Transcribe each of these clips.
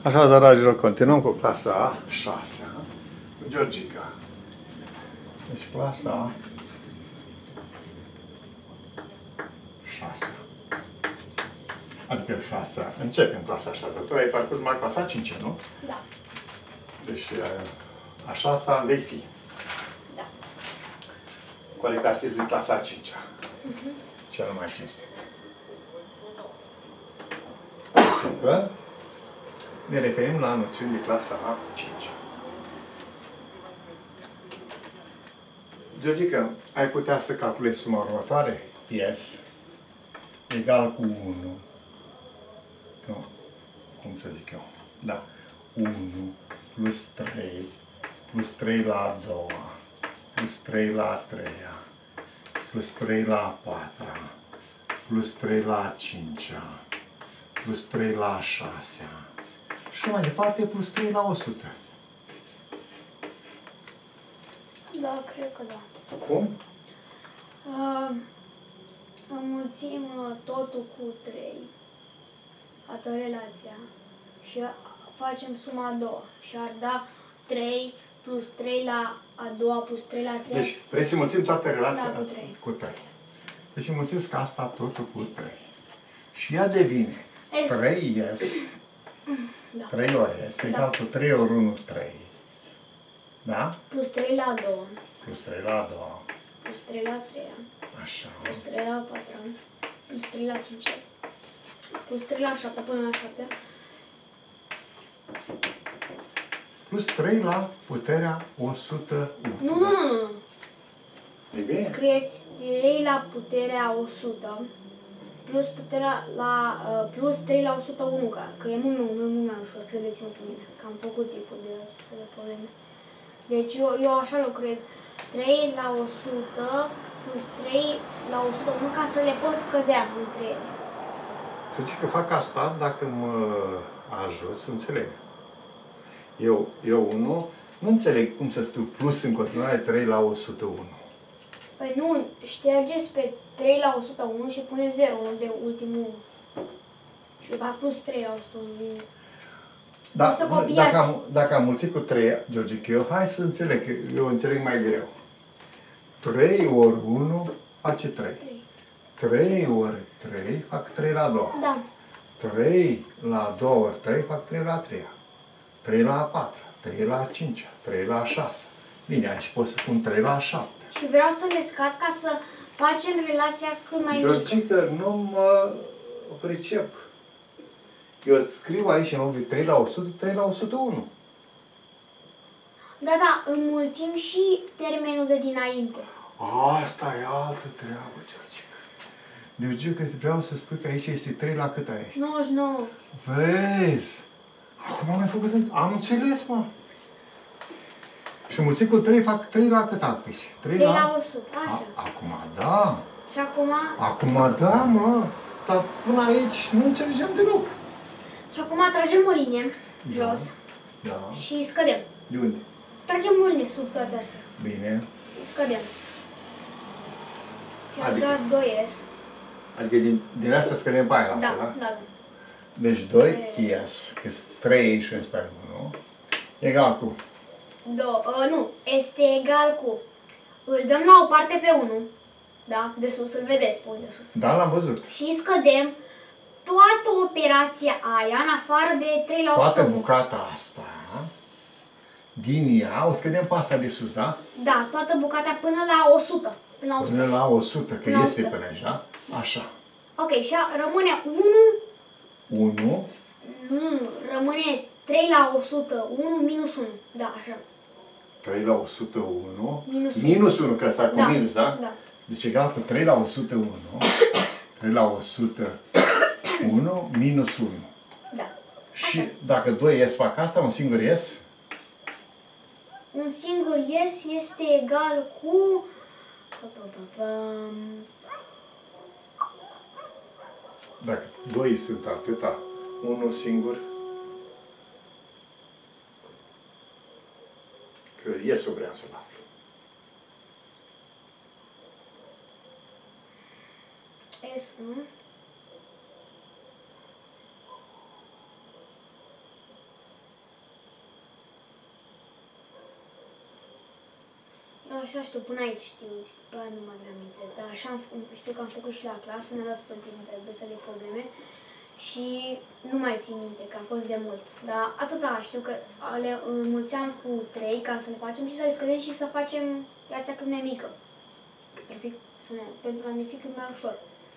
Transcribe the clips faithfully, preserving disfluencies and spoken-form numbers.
Așadar, dragilor, continuăm cu clasa a șasea, cu Georgica. Deci clasa a șasea. Adică șasea. Începem clasa a șasea. Tu ai parcurs mai clasa a cincea, nu? Da. Deci a șasea vei fi. Da. Corect ar fi zis clasa a cincea. Uh-huh. Cel mai cinstit. Pentru că ne referim la noțiuni de clasa a cincea. Georgica, ai putea să calculezi suma următoare? Yes. Egal cu unu. Nu. Cum să zic eu? Da. unu plus trei plus trei la a doua plus trei la a treia plus trei la a patra plus trei la a cincea plus trei la a șasea și mai departe plus trei la o sută. Da, cred că da. Cum? Uh, înmulțim uh, totul cu trei. Atât relația. Și facem suma a doua. Și ar da trei plus trei la a doua plus trei la a treia. Deci vrei să mulțim toată relația Da, cu trei. cu trei. Deci mulțesc asta totul cu trei. Și ea devine Este. trei ies. Da. trei ori ies. Egal cu trei ori unu, trei. Da? Plus trei la a doua. Plus trei la a doua. Plus trei la a treia. Așa. Plus trei la a patra. Plus trei la a cincea. Plus trei la a șaptea până la șaptea. Plus trei la puterea o sută unu. Nu, nu, nu, nu. E bine? Scrieți trei la puterea o sută plus puterea la uh, plus trei la o sută unu, că, că e mult, mult, mult mai ușor, credeți-mă pe mine, că am făcut tipul de aceste probleme. Deci eu, eu așa lucrez, trei la o sută plus trei la o sută unu ca să le pot scădea între ele. Deci că fac asta dacă mă ajut să înțeleg. Eu, eu unul, nu înțeleg cum să scriu plus în continuare trei la o sută unu. Păi nu, ștergeți pe trei la o sută unu și pune zero de ultimul. Și fac plus trei la o sută unu. Da, O să copiați. dacă, am, dacă am mulțit cu trei, Georgica, eu hai să înțeleg, că eu înțeleg mai greu. trei ori unu face trei. trei ori trei fac trei la a doua. Da. trei la a doua ori trei fac trei la a treia. trei la a patra, trei la a cincea, trei la a șasea. Bine, aici pot să pun trei la a șaptea. Și vreau să le scad ca să facem relația cât mai mică. Georgica, nu mă pricep. Eu scriu aici în loc de trei la o sută, trei la o sută unu. Da, da, înmulțim și termenul de dinainte. Asta e altă treabă, Georgica. Georgica, vreau să spui că aici este trei la cât este? nouăzeci și nouă. Vezi? Acum am făcut... Am înțeles, mă. Și mulțit cu trei fac trei la cât aici? trei la o sută, așa. A, acum da. Și acum... Acum da, mă. Dar până aici nu înțelegeam deloc. Și acum tragem o linie jos. Da. Și scădem. De unde? Tragem o linie sub toate astea. Bine. Scădem. Și Adică? am dat doi S. Adică din, din asta scădem pe aia la Da, fel, da. Deci doi, yes, că sunt trei și ăsta e unu, egal cu... Do, uh, nu, este egal cu... Îl dăm la o parte pe unu, da, de sus, îl vedeți pe de sus. Da, l-am văzut. Și scădem toată operația aia în afară de trei la o sută Toată unu. bucata asta, din ea, o scădem pe asta de sus, da? Da, toată bucata până la o sută. Până la o sută. Până la o sută, că Până la este o sută. până aici, da? Așa. Ok, și a- rămâne unu, unu, nu, nu, rămâne trei la o sută unu minus unu. Da, așa. trei la o sută unu, Minus unu. minus unu, că asta e cu Da, minus, da? da. Deci egal cu trei la o sută unu, trei la o sută unu minus unu. Da. Și Așa. dacă doi ies fac asta, un singur ies, Un singur yes este egal cu... Pa, pa, pa, pam. dacă doi sunt atâta, unul singur, că iesul vreau să-l aflu. S, nu? așa știu, până aici știu, și după aia nu mai mi-am aminte. Dar așa am, știu că am făcut și la clasă, ne-a dat tot timpul de ăsta de probleme și nu mai țin minte, că a fost de mult. Dar atâta știu că le înmulțeam cu trei ca să le facem și să le scădem și să facem viața cât mai mică. Pentru, fi, să ne, pentru a ne fi cât mai ușor.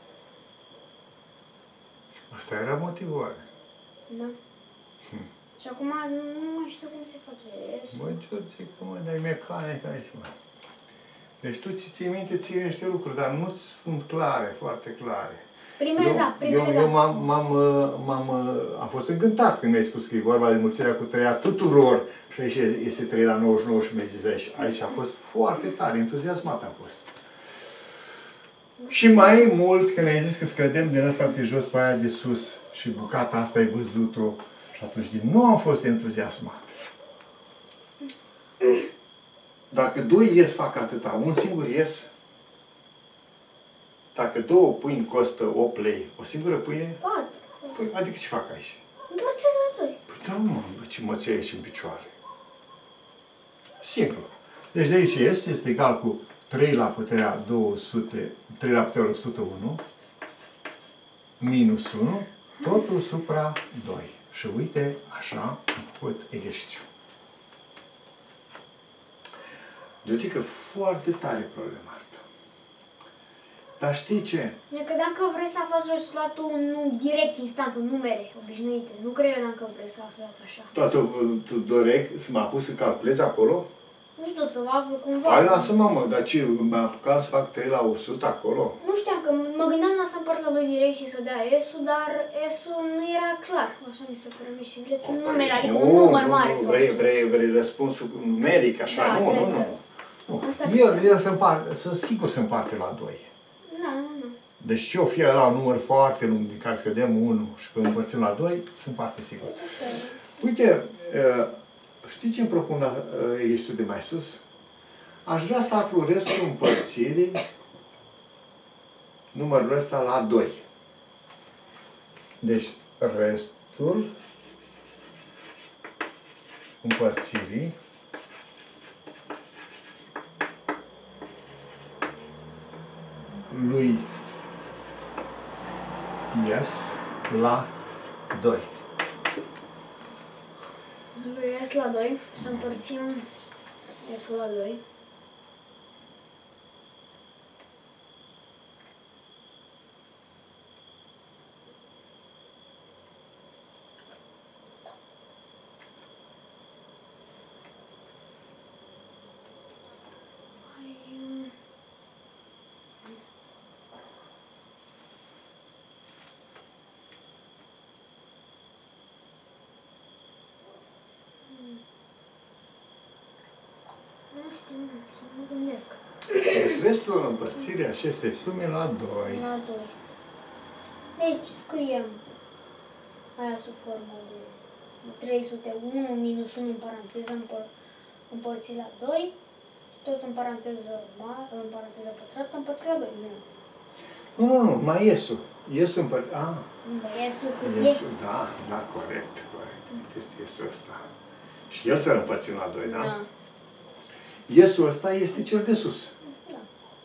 Asta era motivare. Da. Hmm. Și acum nu mai știu cum se face. Mă, George, că mă dai mecanică aici, mă. Deci tu ți ții minte, ții niște lucruri, dar nu sunt clare, foarte clare. Primele, eu, da, primele, eu, da. Eu m-am, m-am, m-am, am fost încântat când mi-ai spus că e vorba de mulțirea cu trei a tuturor și aici este trei la nouăzeci și nouă și mi-ai zis aici. Aici a fost foarte tare, entuziasmat am fost. Și mai mult când ai zis că scădem din ăsta de jos pe aia de sus și bucata asta ai văzut-o și atunci din nou am fost entuziasmat. Dacă doi ies fac atâta, un singur ies, dacă două pâini costă opt lei, o singură pâine? Poate. Păi, adică ce fac aici? Împărțesc la doi. Păi da, mă, ce mă ții aici în picioare. Simplu. Deci de aici ies, este egal cu trei la puterea două sute, trei la puterea o sută unu, minus unu, totul supra doi. Și uite, așa am făcut exercițiu. Deci că foarte tare problema asta. Dar știi ce? Eu credeam că vrei să aflați rezultatul nu direct, instant, în numere obișnuite. Nu credeam că vrei să aflați așa. Toată, tu doreai să mă apuc să calculez acolo? Nu știu, să vă aflu cumva. Hai, lasă-mă, mă, dar ce, m-am apucat să fac trei la o sută acolo? Nu știam, că mă gândeam la să împart la doi direct și să dea S-ul, dar S-ul nu era clar. Așa mi se pare mie și vreți un numere, adică un număr mare. Nu, vrei, vrei, vrei răspunsul numeric, așa? Da, nu, nu, nu. nu. El, el se împarte, să sigur se împarte la doi. Da, nu, nu. Deci ce o fie la un număr foarte lung din care scădem unu și când împărțim la doi, se împarte sigur. Uite, știi ce îmi propun la exercițiul de mai sus? Aș vrea să aflu restul împărțirii numărul ăsta la doi. Deci, restul împărțirii lui S la doi. Lui S la doi, să împărțim S-ul la doi. Să mă gândesc. Deci restul împărțirii acestei sume la doi. La doi. Deci scriem aia sub formă de trei sute unu minus unu în paranteză împăr împărțit la doi, tot în paranteză mare, în paranteză pătrată, împărțit la doi. Nu, nu, nu, mai iesul. Iesul împărțit. Ah. Iesul cât e? Da, da, corect, corect. Este iesul ăsta. Și el s-a împărțit la doi, da? Da. Iesul ăsta este cel de sus. Da.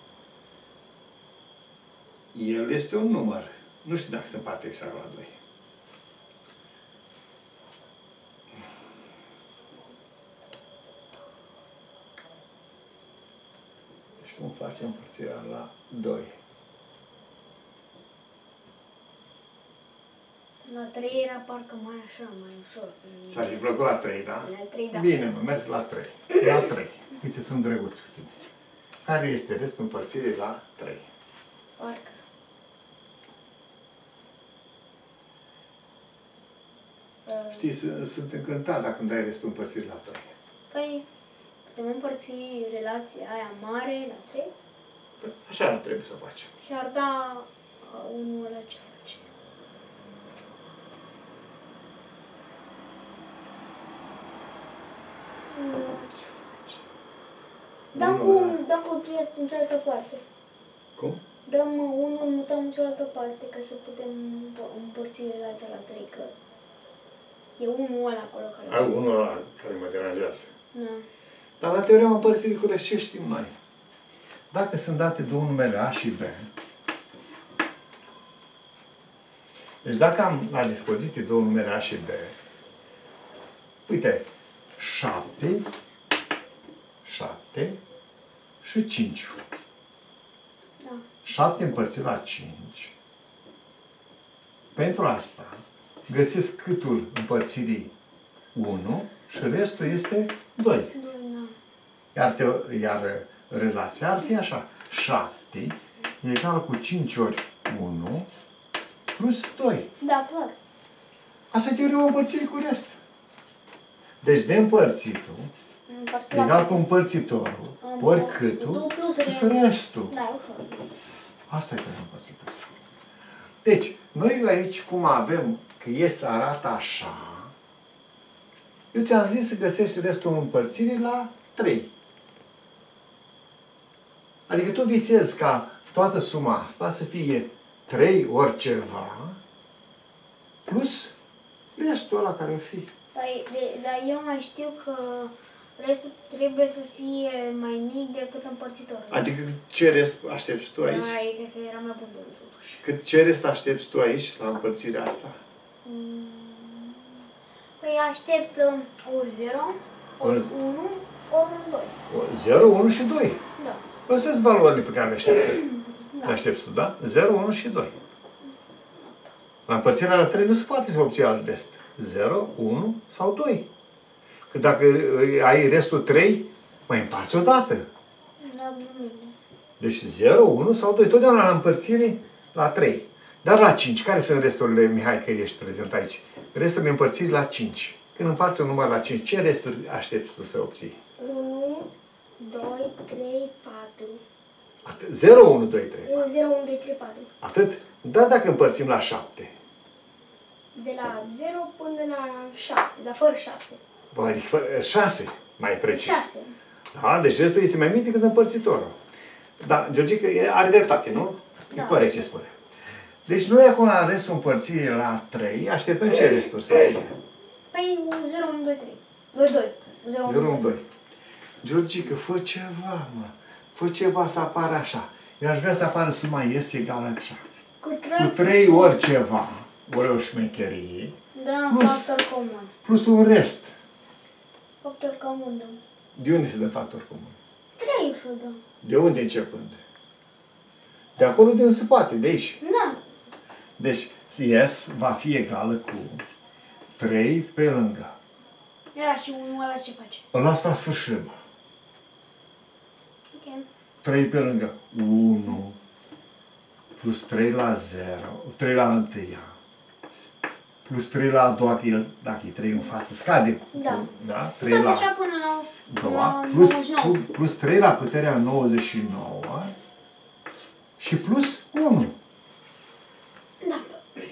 El este un număr. Nu știu dacă se împarte exact la doi. Deci cum facem împărțirea la doi? La trei era parcă mai așa, mai ușor. Ți-ar fi plăcut la trei, da? La trei, da. Bine, mă, merg la trei. La trei. Uite, sunt drăguț cu tine. Care este restul împărțirii la trei? Parcă. Știi, sunt încântat dacă îmi dai restul împărțirii la trei. Păi, putem împărți relația aia mare la trei? Păi, așa ar trebui să o facem. Și ar da unul ăla ce face. Unul ăla ce face. Dăm cu, dăm cu în cealaltă parte. Cum? Dăm unul, mutăm în cealaltă parte ca să putem împărți relația la trei, că e unul ăla acolo care... Ai unul ăla care mă deranjează. Da. Dar la teorema împărțirii curent ce știm noi? Dacă sunt date două numere A și B, deci dacă am la dispoziție două numere A și B, uite, șapte, șapte și cinci. Da. șapte împărțit la cinci. Pentru asta găsesc câtul împărțirii unu și restul este doi. doi, da. Iar, te, iar relația ar fi așa. șapte e egal cu cinci ori unu plus doi. Da, clar. Asta e teorema împărțirii cu rest. Deci de împărțitul Împărțit egal la cu împărțitorul ori câtul tu plus plus restul. restul. Da, ușor. Asta e teorema împărțirii. Deci, noi aici cum avem că ies arată așa, eu ți-am zis să găsești restul împărțirii la trei. Adică tu visezi ca toată suma asta să fie trei ori ceva plus restul ăla care o fi. Păi, de, dar eu mai știu că restul trebuie să fie mai mic decât împărțitorul. Adică ce rest aștepți tu aici? Da, cred că era mai bun de totuși. Cât ce rest aștepți tu aici la împărțirea asta? Mm. Păi aștept um, ori zero, ori Ori- unu, ori doi. zero, unu și doi. Da. Astea sunt valorile pe care le aștepți. Da. Le aștepți tu, da? zero, unu și doi. La împărțirea la trei nu se poate să obții alt rest. zero, unu sau doi. Că dacă ai restul trei, mai împarți o dată. Da, bine. Deci zero, unu sau doi. Totdeauna la împărțire la trei. Dar la cinci, care sunt resturile, Mihai, că ești prezent aici? Resturile împărțirii la cinci. Când împarți un număr la cinci, ce resturi aștepți tu să obții? unu, doi, trei, patru. Atât. zero, unu, doi, trei. zero, unu, doi, trei, patru. Atât? Dar dacă împărțim la șapte. De la zero până la șapte, dar fără șapte. Bă, adică fără- șase, mai precis. șase. Da? Deci restul este mai mic decât împărțitorul. Da, Georgica are dreptate, nu? Da. E corect ce spune. Deci noi acum la restul împărțirii la trei așteptăm ce resturi să fie? Păi zero, unu, doi, trei. doi, doi. zero, zero, unu, unu, doi. Georgica, fă ceva, mă. Fă ceva să apară așa. Eu aș vrea să apară suma S egală așa. Cu Cu trei ori ceva, ori o șmecherie, Da, plus- factor comun. plus un rest. Factor comun, da. De unde se dă factor comun? trei să dă. De unde începând? De acolo din spate, de aici. Da. Deci, S va fi egală cu trei pe lângă. Era și unul ăla ce face? Îl las la sfârșit. Ok. trei pe lângă unu plus trei la zero, trei la întâia, plus trei la a doua, că el, dacă e trei în față, scade. Da. Da? trei Tot la așa până la a doua, la plus, nouăzeci și nouă. plus trei la puterea nouăzeci și nouă și plus unu. Da.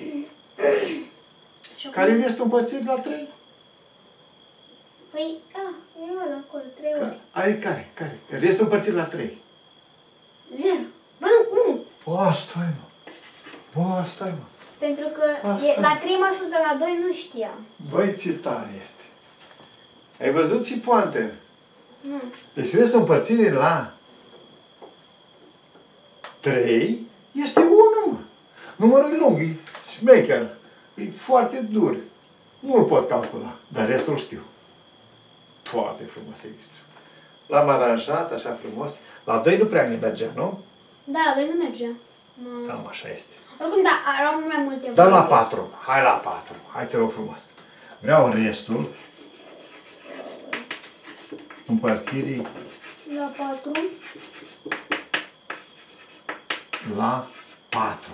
Și Care acum- este împărțit la trei? Păi, a, e ăla acolo, trei ori. Ai care? Care? Restul împărțit la trei. zero. Bă, nu, unu. Bă, stai mă. Bă, stai mă. Pentru că Asta. e, la trei mă ajută, la doi nu știam. Băi, ce tare este. Ai văzut și poante? Nu. Deci restul împărțirii la trei este unu, mă. Numărul e lung, e șmecher, e foarte dur. Nu-l pot calcula, dar restul știu. Foarte frumos exercițiu. L-am aranjat așa frumos. La doi nu prea ne mergea, nu? Da, doi nu merge. Nu. Cam așa este. Oricum, da, erau mult mai multe. Dar la variante. patru. Hai la patru. Hai te rog frumos. Vreau restul împărțirii La patru. la patru.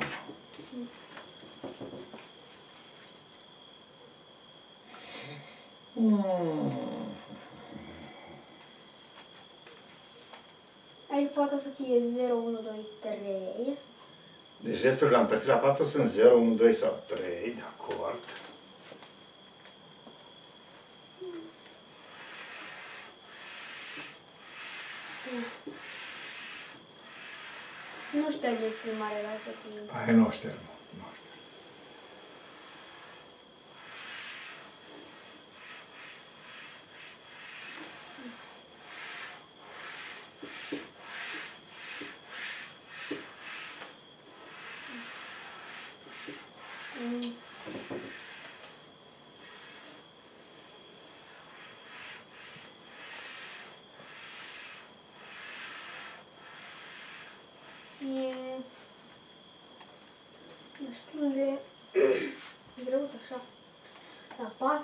Mm. Aici poate să fie zero, unu, doi, trei. Deci resturile la împărțit la patru sunt zero, unu, doi sau trei, de acord. Nu știu despre mare relație cu Hai, nu știu, nu știu.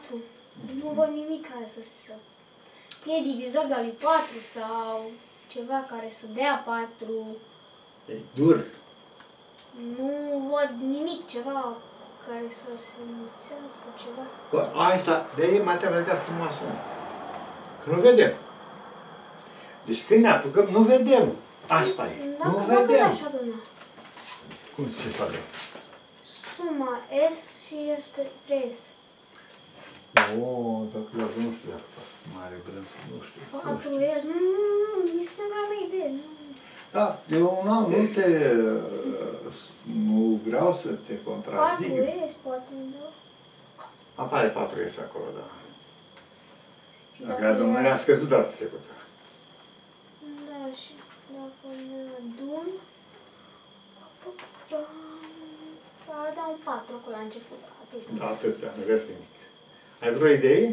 patru. Nu văd nimic care să se... fie divizor de-a lui patru sau ceva care să dea patru. E dur. Nu văd nimic, ceva care să se înmulțească, ceva. Bă, asta, de e matematica frumoasă. Că nu vedem. Deci când ne apucăm, nu vedem. Asta e. Dacă, nu dacă vedem. așa, doamna. Cum ce să avem? Suma S și este trei S. O, dacă eu nu știu dacă fac mare vrem să nu știu. patru S, nu, nu, nu, e singura mea idee. Nu. Da, de un an nu te... nu vreau să te contrazic. patru S, poate, da. Apare patru S acolo, da. Dacă Dacă domnul a scăzut data trecută. Da, și dacă ne adun... A, da, un patru acolo la început, atât. Da, atât, nu vezi nimic. Ai vreo idee?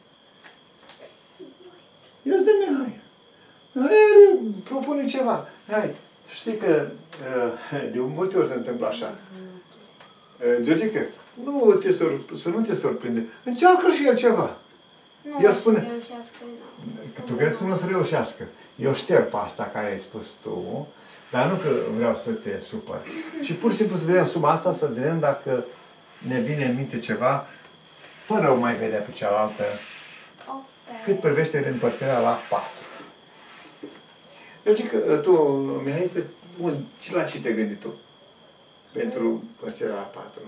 Ia-ți de Mihai. Hai, propune ceva. Hai, să știi că de multe ori se întâmplă așa. Georgica, nu te surp- să nu te surprinde. Încearcă și el ceva. Nu El o să spune- reușească, nu. Tu crezi că nu o să reușească? Eu șterg pe asta care ai spus tu, dar nu că vreau să te supăr. Și pur și simplu să vedem suma asta, să vedem dacă ne vine în minte ceva, fără o mai vedea pe cealaltă, Ok. cât privește reîmpărțirea la patru. Eu zic că tu, Mihaiță, un, ce la ce te-ai gândit tu? Pentru împărțirea la patru.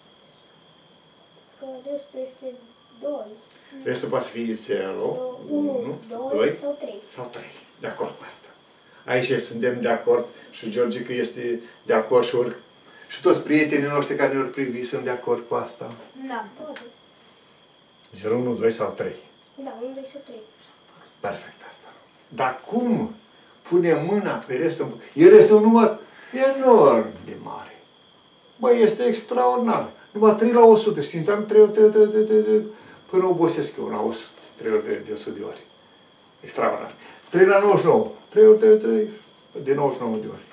Că restul este doi. Restul poate fi zero, unu, doi doi sau trei. sau trei. De acord cu asta. Aici suntem de acord și George că este de acord și, ori, și toți prietenii noștri care ne-au privit sunt de acord cu asta. Da, poate. zero, unu, doi sau trei. Da, unu, doi sau trei. Perfect asta. Dar cum punem mâna pe restul? El este un număr enorm de mare. Băi, este extraordinar. Numai trei la o sută. Și simțeam trei ori, trei ori, trei ori, trei ori, trei ori, până obosesc eu la o sută. trei ori de, de o sută de ori. Extraordinar. trei la nouăzeci și nouă. trei ori, trei ori, trei de nouăzeci și nouă de ori.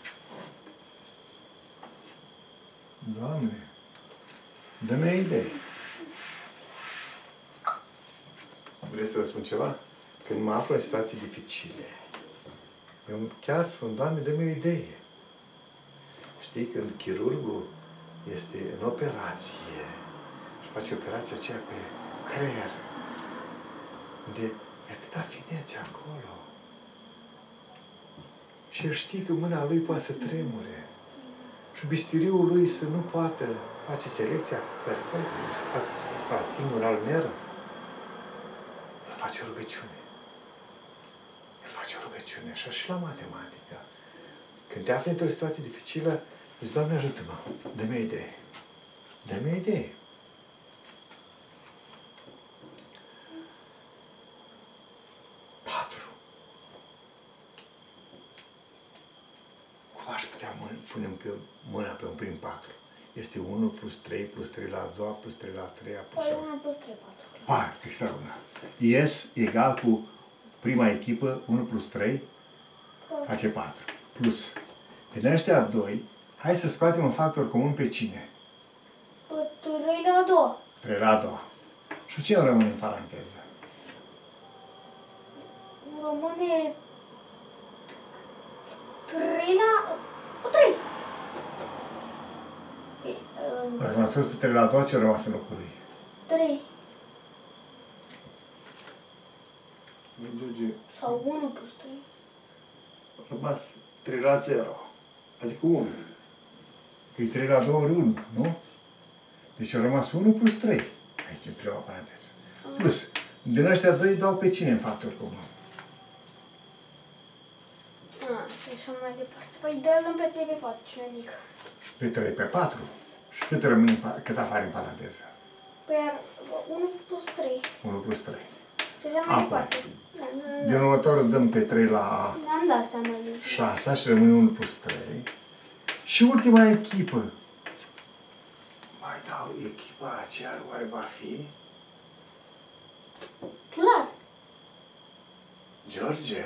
Doamne, dă-mi idee. Vrei să vă spun ceva? Când mă aflu în situații dificile, eu chiar spun, Doamne, dă-mi o idee. Știi, când chirurgul este în operație și face operația aceea pe creier, unde e atâta finețe acolo. Și el știe că mâna lui poate să tremure. Și bistiriul lui să nu poată face selecția perfectă, să, fac, să atingă un alt nerv. El face o rugăciune. El face o rugăciune. Așa și la matematică. Când te afli într-o situație dificilă, zici, Doamne, ajută-mă, dă-mi o idee. Dă-mi o idee. Patru. Cum aș putea pune pe mâna pe un prim patru? Este unu plus trei plus trei la a doua plus trei la a treia plus... Păi unu plus trei, patru. Pa, extraordinar. Yes egal cu prima echipă, unu plus trei, face patru. Plus, din ăștia doi, hai să scoatem un factor comun pe cine? Păi trei la a doua. trei la a doua. Și ce rămâne în paranteză? Rămâne trei la... trei. Dacă m-ați spus pe trei la a doua, ce a rămas în locul lui? trei. George, Sau unu plus trei. a rămas trei la zero. Adică unu. Că e trei la doi ori unu, nu? Deci a rămas unu plus trei. Aici, în prima paranteză. Plus, din ăștia doi dau pe cine în factor comun? A, și așa mai departe. Păi dăm pe trei pe patru, cine mic. Pe trei pe patru. Și cât rămâne, în pa- cât apare în paranteză? Păi ar unu plus trei. unu plus trei. Și așa mai Apoi. departe. Da, da, Din da. următorul dăm pe trei la Ne-am dat seama de asta. șase și rămâne unu plus trei. Și ultima echipă. Mai dau echipa aceea, oare va fi? Clar. George,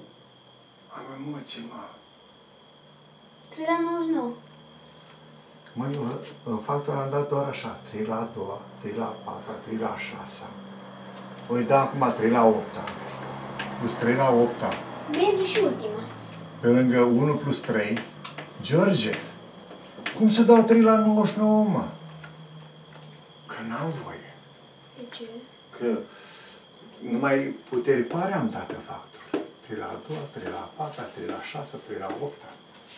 am emoții, mă. trei la nouăzeci și nouă. Măi, în factor am dat doar așa, trei la a doua, trei la a patra, trei la a șasea. Voi da acum trei la a opta, plus trei la a opta. Merge și ultima. Pe lângă unu plus trei. George, cum să dau trei la nouăzeci și nouă, mă? Că n-am voie. De ce? Că numai puteri pare am dat în factor. trei la a doua, trei la a patra, trei la a șasea, trei la a opta.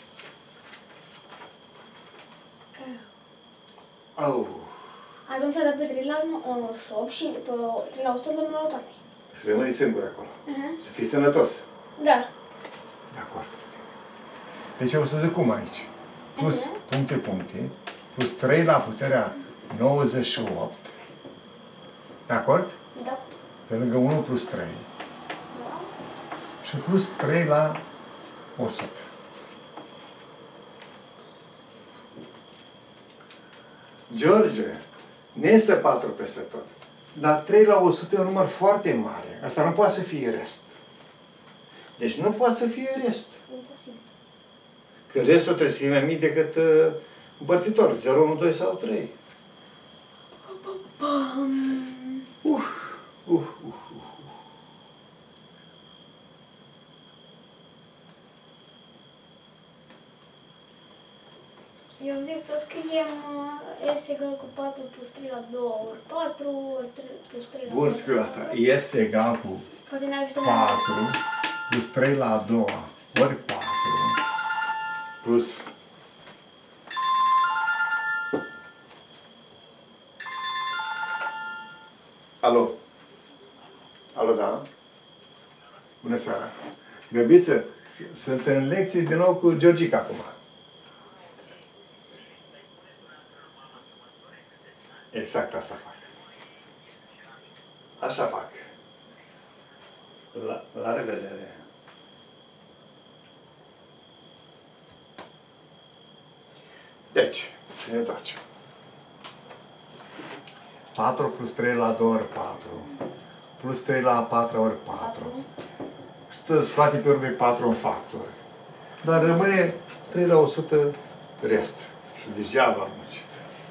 Oh. Atunci a dat pe trei la nouăzeci și opt și pe trei la o sută dăm la o parte. Să rămâi singur acolo. Uh-huh. Să fii sănătos. Da. De acord. Deci o să zic cum aici. Plus Uh-huh. puncte, puncte, plus trei la puterea nouăzeci și opt. De acord? Da. Pe lângă unu plus trei. Da. Și plus trei la o sută. George, nu este patru peste tot. Dar trei la o sută e un număr foarte mare. Asta nu poate să fie rest. Deci nu poate să fie rest. Imposibil. Că restul trebuie să fie mai mic decât uh, împărțitor. zero, unu, doi sau trei. Uh, uh, uh, uh. Eu zic să scriem uh, S egal cu patru plus trei la doi ori patru ori trei plus trei la Bun, scriu asta. S egal cu Poate ne ajută patru plus trei la a doua ori patru plus Alo? Alo, da? Bună seara! Găbiță, sunt în lecții din nou cu Georgica acum. Exact asta fac. Așa fac. La, la revedere! Deci, să ne întoarcem. patru plus trei la doi ori patru, plus trei la patru ori patru. Stă, scoate pe urmă patru în factor. Dar rămâne trei la o sută rest. Și degeaba am muncit.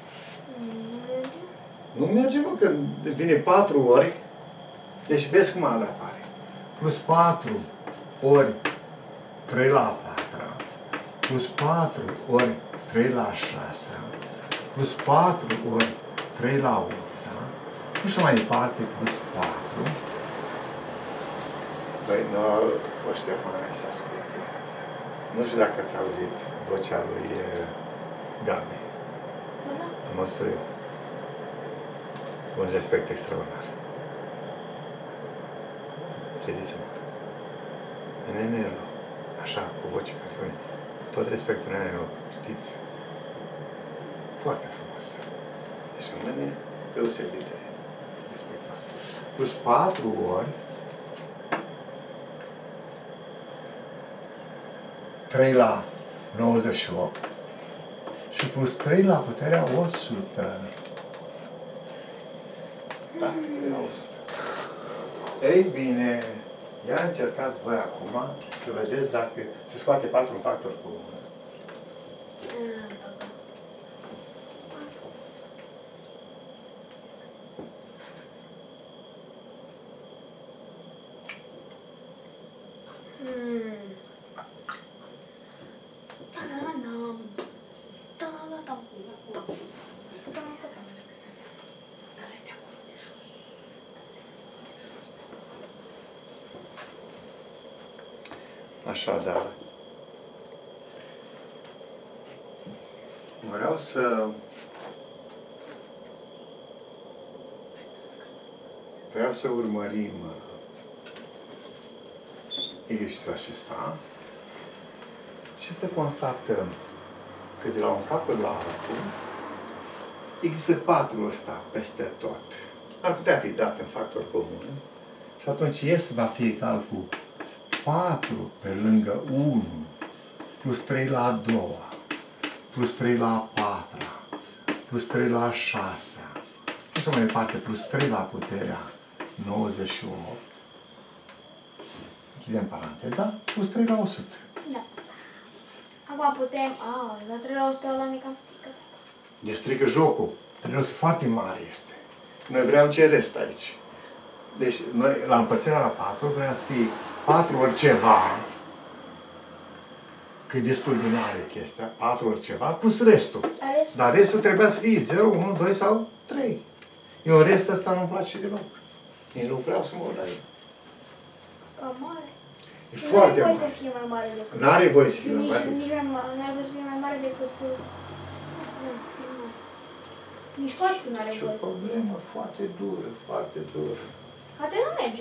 Nu merge, mă, că vine patru ori. Deci vezi cum alea apare. Plus patru ori trei la a patra, plus patru ori trei la a șasea, plus patru ori trei la a opta, și așa mai departe, plus patru. Băi, nu a fost Ștefan să asculte. Nu știu dacă ați auzit vocea lui Gabi. Ba da. Am auzit-o eu. Cu un respect extraordinar. Credeți-mă. Nenelo, așa, cu voce care spune, cu tot respectul, Nenelo, știți, foarte frumos. Deci rămâne deosebit de respectuos. Plus patru ori trei la nouăzeci și opt și plus trei la puterea o sută. Da, trei la o sută. Ei bine, ia încercați voi acum să vedeți dacă se scoate patru în factor comun. Așadar, vreau să vreau să urmărim exercițiul acesta și să constatăm că de la un capăt la altul există patru ăsta peste tot. Ar putea fi dat în factor comun și atunci S va fi egal cu patru pe lângă unu, plus trei la a doua, plus trei la a patra, plus trei la a șasea, și așa mai departe, plus trei la puterea nouăzeci și opt, închidem paranteza, plus trei la o sută. Da. Acum putem... A, la trei la o sută ăla ne cam strică. Ne strică jocul. Resul foarte mare este. Noi vreau ce rest aici. Deci, noi, la împărțirea la patru, vreau să fie patru ori ceva, că e destul de mare chestia, patru ori ceva, plus restul. Restul. Dar restul trebuia să fie zero, unu, doi sau trei. Eu restul ăsta nu-mi place deloc. Nici nu vreau să mă uit la el. Cam mare. E foarte mare. mare. Nu are voie să fie mai mare decât... N-are voie să fie mai Nici, mare. nici mai- nu are voie să fie mai mare decât... uh, Nu, nu. Nici patru nu are Ce o voie să fie. problemă foarte dură, foarte dură. Poate nu merge.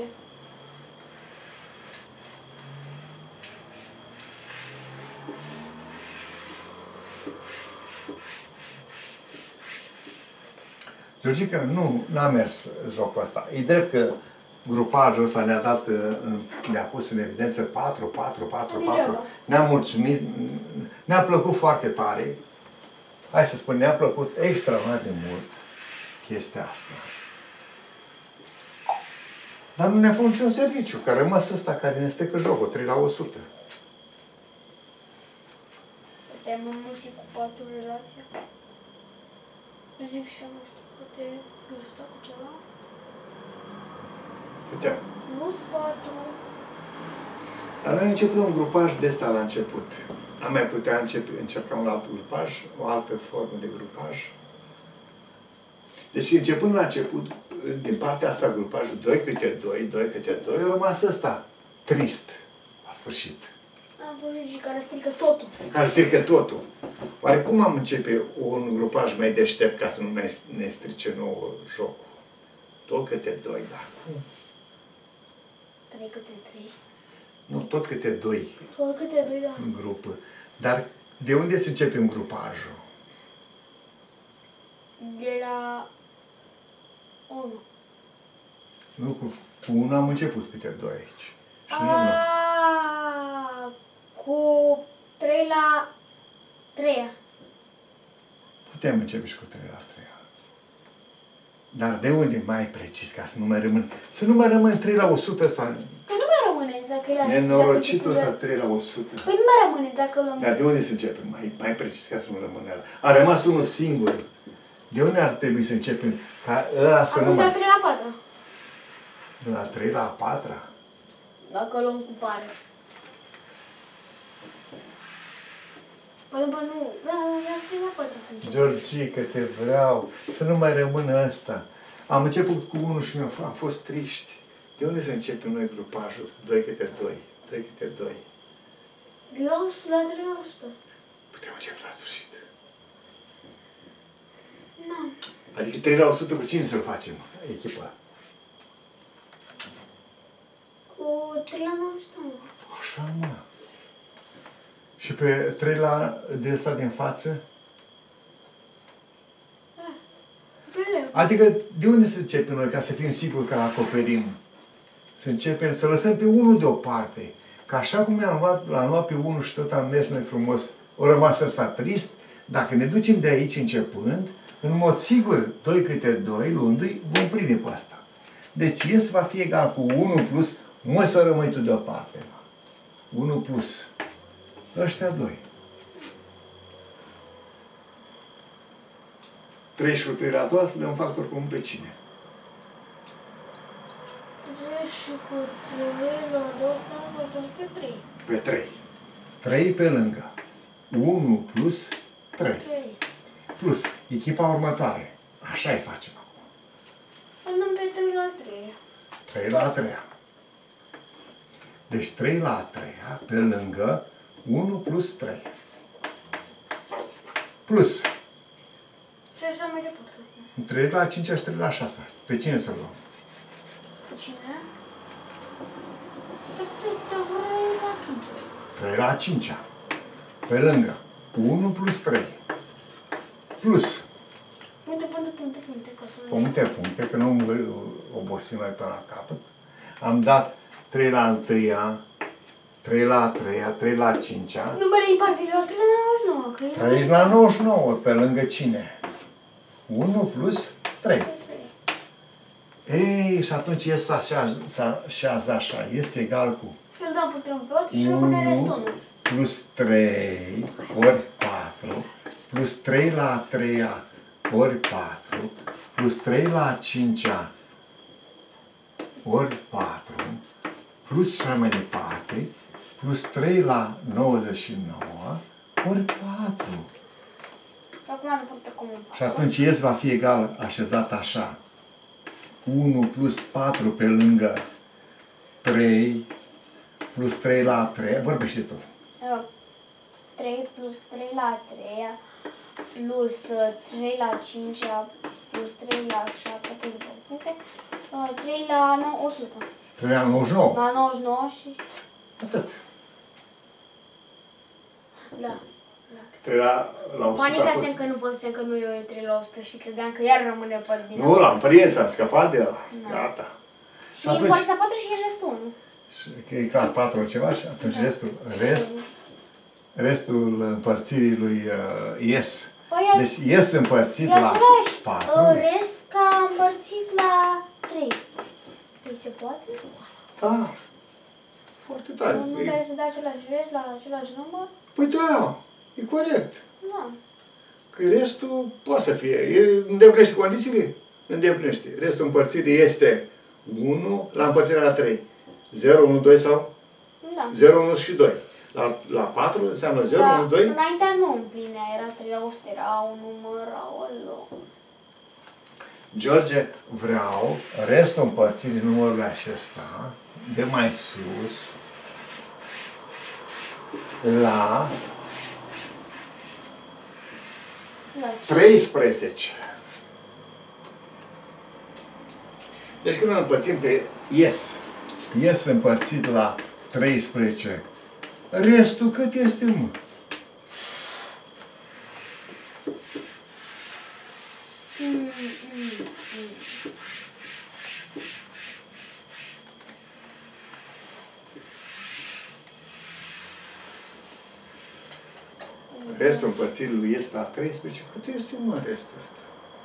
Georgica, nu, n-a mers jocul ăsta. E drept că grupajul ăsta ne-a dat, ne-a pus în evidență patru, patru, patru, patru. Ne-a mulțumit, ne-a plăcut foarte tare. Hai să spun, ne-a plăcut extraordinar de mult chestia asta. Dar nu ne-a făcut niciun serviciu, că a rămas ăsta care ne stecă jocul, trei la o sută. Putem înmulți cu patru relația? Zic și eu, nu știu, poate ajuta cu ceva? Puteam. Plus patru. Dar noi am început un grupaj de ăsta la început. Am mai putea începe, încerca un alt grupaj, o altă formă de grupaj. Deci începând la început, din partea asta grupajul doi câte doi, doi câte doi, a rămas ăsta trist la sfârșit. Am văzut și care strică totul. Care strică totul. Oare cum am începe un grupaj mai deștept ca să nu ne, ne strice nouă jocul? Doi câte doi, dar cum? Trei câte trei. Nu, tot câte doi Tot câte doi, da. în grupă. Dar de unde să începem grupajul? De la unu. Nu, cu, cu unu am început câte doi aici. Și nu, nu. Aaaa, cu trei la treia. Putem începe și cu trei la trei. Dar de unde mai precis, ca să nu mai rămân... Să nu mai rămân trei la o sută ăsta. Păi nu mai rămâne dacă e la... Nenorocitul dacă- ăsta trei la o sută. Păi nu mai rămâne dacă luăm... Dar de unde să începem? Mai, mai precis, ca să nu rămână ăla. A rămas unul singur. De unde ar trebui să începem? Ca ăla să nu Acum de la mai... trei la patru. De la trei la a patra? Dacă luăm cu pare. Păi bă, nu, da, de la trei la patru să începem. Georgica, te vreau. Să nu mai rămână ăsta. Am început cu unul și am fost triști. De unde să începem noi grupajul? Doi câte doi. Doi câte doi. De la o sută, la trei la o sută. Putem începe la sfârșit. Nu. Adică trei la o sută cu cine să-l facem? Echipa. Cu trei la nouă sută. Așa, mă. Și pe trei la de ăsta din față? Vedem. Adică de unde să începem noi ca să fim siguri că acoperim? Să începem, să lăsăm pe unul deoparte. Că așa cum am luat, l-am luat pe unul și tot am mers noi frumos, o rămas ăsta trist, dacă ne ducem de aici începând, în mod sigur, doi câte doi, luându-i, vom prinde pe asta. Deci ies va fi egal cu unu plus, mă să rămâi tu deoparte. unu plus ăștia doi. trei și cu trei la a doua să dăm factor comun pe cine? trei și cu trei la două sută pe trei. Pe trei. trei pe lângă. unu plus trei. trei. Plus echipa următoare. Așa îi facem acum. Îl dăm pe trei la trei. trei la a treia. Deci trei la a treia pe lângă unu plus trei. Plus Și așa mai departe. trei la a cincea și trei la a șasea. Pe cine să luăm? Cu cine? Pe trei la cinci. trei la a cincea. Pe lângă unu plus trei. Plus Punte, punte, punte, punte, ca să nu... puncte, puncte, că nu obosim mai până la capăt. Am dat trei la a întâia, trei la a treia, trei la a cincea. Numărul impar, că e la trei la nouăzeci și nouă, că e la... trei la nouăzeci și nouă, pe lângă cine? unu plus trei. Ei, și atunci ies așa, așează așa, este egal cu Și îl dăm putem pe altul și rămâne restul unu. plus trei ori patru plus trei la a treia ori patru plus trei la a cincea ori patru plus și mai departe plus trei la nouăzeci și nouă ori patru. Acum am făcut acum un Și atunci S va fi egal așezat așa. unu plus patru pe lângă trei plus trei la trei. Vorbește tu. trei plus trei la trei plus trei la cinci plus trei la șapte puncte, trei la o sută. trei la nouăzeci și nouă. La nouăzeci și nouă și... Atât. Da. trei la, la o sută a Panicasem fost... că nu văzusem că nu e trei la o sută și credeam că iar rămâne pe din Nu, l-am prins, am scăpat de ăla. Da. Gata. Și Și atunci... împărța patru și e restul unu. Și că e clar patru ceva și atunci Da. restul, rest, restul împărțirii lui uh, S. Păi, Deci S împărțit e la același patru. uh, rest ca împărțit la trei. Păi se poate? Da. Foarte tare. Nu, nu E- vrei să dai același rest la același număr? Păi da, e corect. Da. Că restul poate să fie. E, îndeplinește condițiile? Îndeplinește. Restul împărțirii este unu la împărțirea la trei. zero, unu, doi sau Da. zero, unu și doi. La, la patru înseamnă zero, Da, unu, doi. înaintea nu împlinea, era trei la o sută, era un număr, aolo. George, vreau restul împărțirii numărului acesta de mai sus la La ce? treisprezece. Deci când îl împărțim pe S, S împărțit la treisprezece, restul cât este, mă? Mm, mm, mm. Restul împărțirii lui S la treisprezece, cât este, mă, restul ăsta?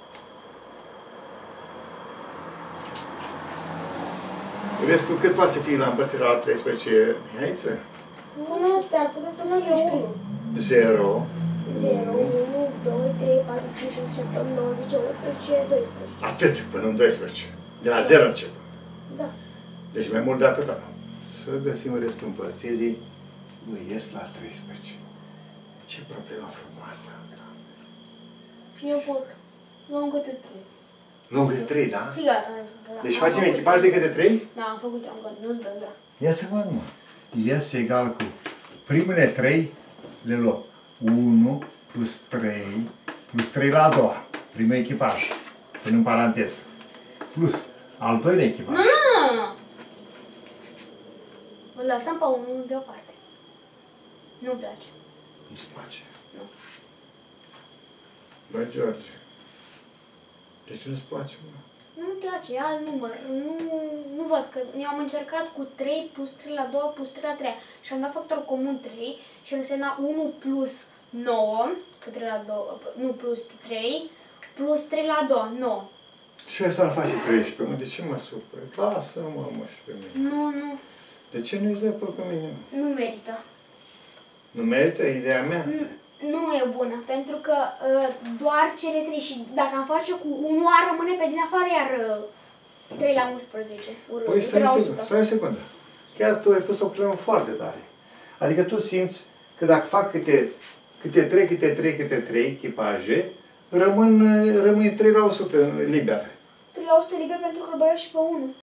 Restul cât poate să fie la împărțirea la treisprezece? Haiță? Nu, s-ar putea să mă gândești. zero. zero, unu, doi, trei, patru, cinci, șase, șapte, opt, nouă, zece, unsprezece, doisprezece. Atât, până în doisprezece. De la zero încep. Da. Deci mai mult de atâta. Să găsim restul împărțirii lui S la treisprezece. Ce problemă frumoasă. Eu pot. Luăm câte trei. Nu, câte trei, da? Și gata. Da. Deci Am facem făcut. echipaj de câte trei? Da, am făcut, am gândit, nu-ți dă, da. Ia să văd, mă. S egal cu primele trei le luăm. unu plus trei plus trei la a doua. Primul echipaj. Până în paranteză. Plus al doilea echipaj. Nu, nu, nu. Îl lăsăm pe unul deoparte. Nu-mi place. Nu-ți place? Nu. Băi, George. De ce nu-ți place, mă? Nu-mi place, e alt număr. Nu, nu văd că eu am încercat cu trei plus trei la doi plus trei la trei și am dat factor comun trei și însemna unu plus nouă, că trei la doi, nu plus trei, plus trei la doi, nouă. Și asta îl face treisprezece, mă, de ce mă supăr? Lasă-mă, mă, și pe mine. Nu, nu, De ce nu ești de acord cu mine? nu merită. Nu merită ideea mea? Nu, nu e bună, pentru că uh, doar cele trei și dacă am face cu unu ar rămâne pe din afară, iar uh, trei la unsprezece. Păi stai trei la o o secundă, sută. stai o secundă. Chiar tu ai pus o problemă foarte tare. Adică tu simți că dacă fac câte, câte trei, câte trei, câte trei echipaje, rămân, rămâne trei la o sută liber. trei la o sută liber pentru că îl băia și pe unu.